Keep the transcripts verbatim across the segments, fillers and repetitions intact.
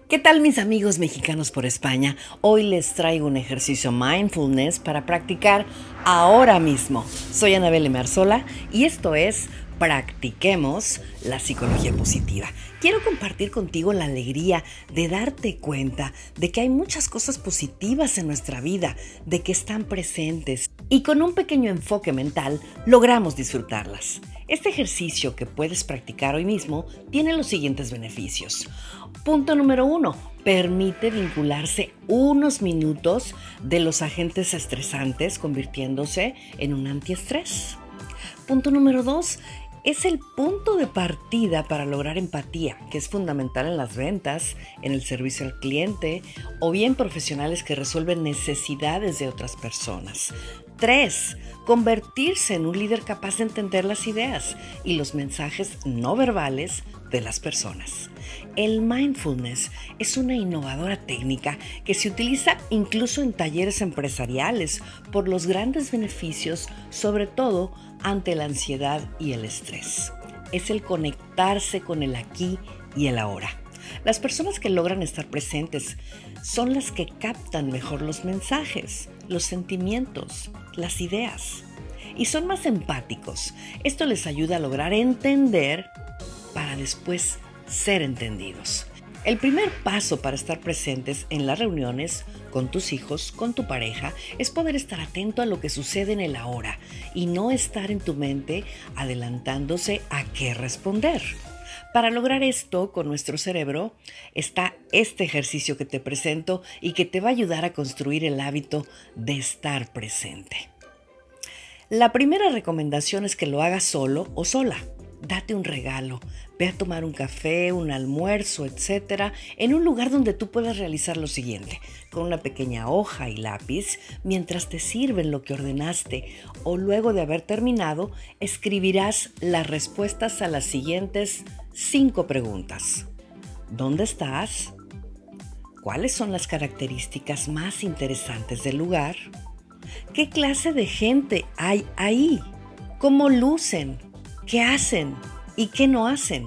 ¿Qué tal mis amigos mexicanos por España? Hoy les traigo un ejercicio mindfulness para practicar ahora mismo. Soy Anabel Marzola y esto es Practiquemos la Psicología Positiva. Quiero compartir contigo la alegría de darte cuenta de que hay muchas cosas positivas en nuestra vida, de que están presentes y con un pequeño enfoque mental logramos disfrutarlas. Este ejercicio que puedes practicar hoy mismo tiene los siguientes beneficios. Punto número uno, permite vincularse unos minutos de los agentes estresantes convirtiéndose en un antiestrés. Punto número dos, es el punto de partida para lograr empatía, que es fundamental en las ventas, en el servicio al cliente o bien profesionales que resuelven necesidades de otras personas. Tres, convertirse en un líder capaz de entender las ideas y los mensajes no verbales de las personas. El mindfulness es una innovadora técnica que se utiliza incluso en talleres empresariales por los grandes beneficios, sobre todo ante la ansiedad y el estrés. Es el conectarse con el aquí y el ahora. Las personas que logran estar presentes son las que captan mejor los mensajes, los sentimientos, las ideas y son más empáticos. Esto les ayuda a lograr entender para después ser entendidos. El primer paso para estar presentes en las reuniones con tus hijos, con tu pareja, es poder estar atento a lo que sucede en el ahora y no estar en tu mente adelantándose a qué responder. Para lograr esto con nuestro cerebro está este ejercicio que te presento y que te va a ayudar a construir el hábito de estar presente. La primera recomendación es que lo hagas solo o sola. Date un regalo, ve a tomar un café, un almuerzo, etcétera, en un lugar donde tú puedas realizar lo siguiente, con una pequeña hoja y lápiz, mientras te sirven lo que ordenaste o luego de haber terminado, escribirás las respuestas a las siguientes cinco preguntas. ¿Dónde estás? ¿Cuáles son las características más interesantes del lugar? ¿Qué clase de gente hay ahí? ¿Cómo lucen? ¿Qué hacen y qué no hacen?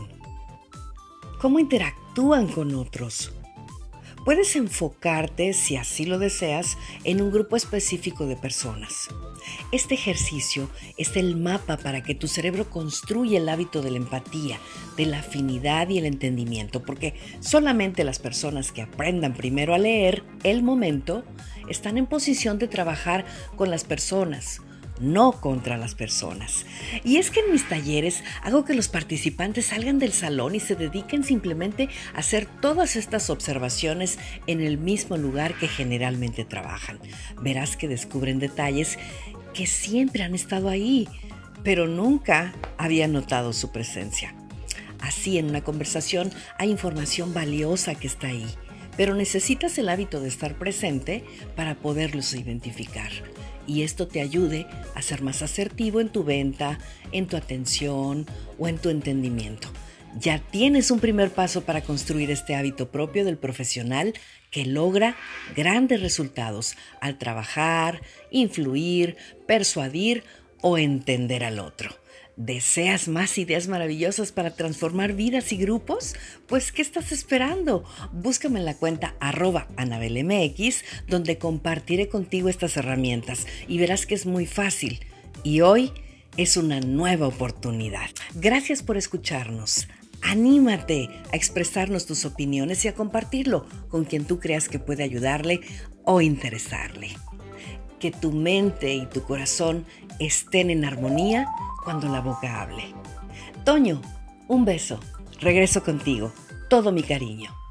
¿Cómo interactúan con otros? Puedes enfocarte, si así lo deseas, en un grupo específico de personas. Este ejercicio es el mapa para que tu cerebro construya el hábito de la empatía, de la afinidad y el entendimiento, porque solamente las personas que aprendan primero a leer el momento están en posición de trabajar con las personas, no contra las personas. Y es que en mis talleres hago que los participantes salgan del salón y se dediquen simplemente a hacer todas estas observaciones en el mismo lugar que generalmente trabajan. Verás que descubren detalles que siempre han estado ahí, pero nunca habían notado su presencia. Así, en una conversación hay información valiosa que está ahí, pero necesitas el hábito de estar presente para poderlos identificar. Y esto te ayude a ser más asertivo en tu venta, en tu atención o en tu entendimiento. Ya tienes un primer paso para construir este hábito propio del profesional que logra grandes resultados al trabajar, influir, persuadir o entender al otro. ¿Deseas más ideas maravillosas para transformar vidas y grupos? Pues, ¿qué estás esperando? Búscame en la cuenta arroba anabelmx, donde compartiré contigo estas herramientas y verás que es muy fácil. Y hoy es una nueva oportunidad. Gracias por escucharnos. Anímate a expresarnos tus opiniones y a compartirlo con quien tú creas que puede ayudarle o interesarle. Que tu mente y tu corazón estén en armonía cuando la boca hable. Toño, un beso. Regreso contigo. Todo mi cariño.